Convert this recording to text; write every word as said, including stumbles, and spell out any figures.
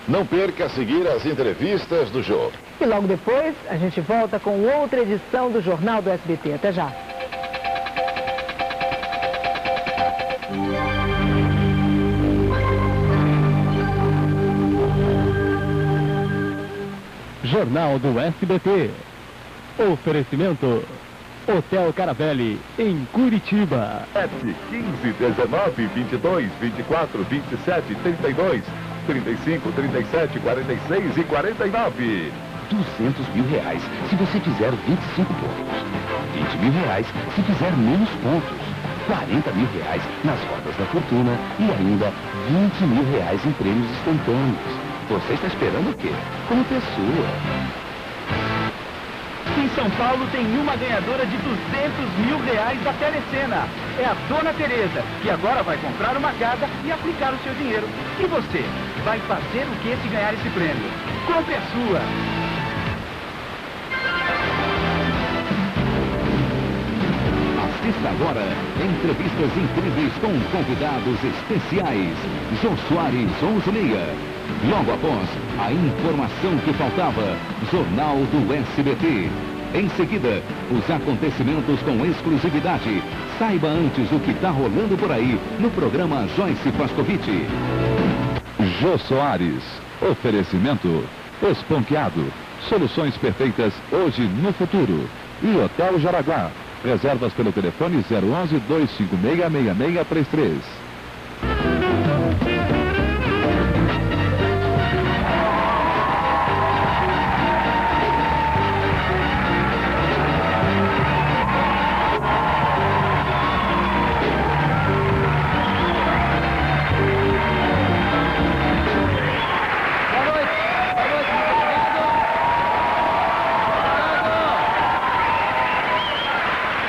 Não perca a seguir as entrevistas do Jô. E logo depois, a gente volta com outra edição do Jornal do S B T. Até já. Jornal do S B T. Oferecimento Hotel Caravelli, em Curitiba. sete, quinze, dezenove, vinte e dois, vinte e quatro, vinte e sete, trinta e dois, trinta e cinco, trinta e sete, quarenta e seis e quarenta e nove. duzentos mil reais se você fizer vinte e cinco pontos. vinte mil reais se fizer menos pontos. quarenta mil reais nas rodas da fortuna e ainda vinte mil reais em prêmios instantâneos. Você está esperando o quê? Como pessoa. Em São Paulo tem uma ganhadora de duzentos mil reais da Telecena. É a Dona Tereza, que agora vai comprar uma casa e aplicar o seu dinheiro. E você, vai fazer o que se ganhar esse prêmio? Compre a sua! Assista agora entrevistas incríveis com convidados especiais. Jô Soares, onze e meia. Logo após, a informação que faltava, Jornal do S B T. Em seguida, os acontecimentos com exclusividade. Saiba antes o que está rolando por aí no programa Joyce Pascovitch. Jô Soares, oferecimento Esponqueado, soluções perfeitas hoje e no futuro. E Hotel Jaraguá, reservas pelo telefone zero onze, dois cinco seis, seis seis três três.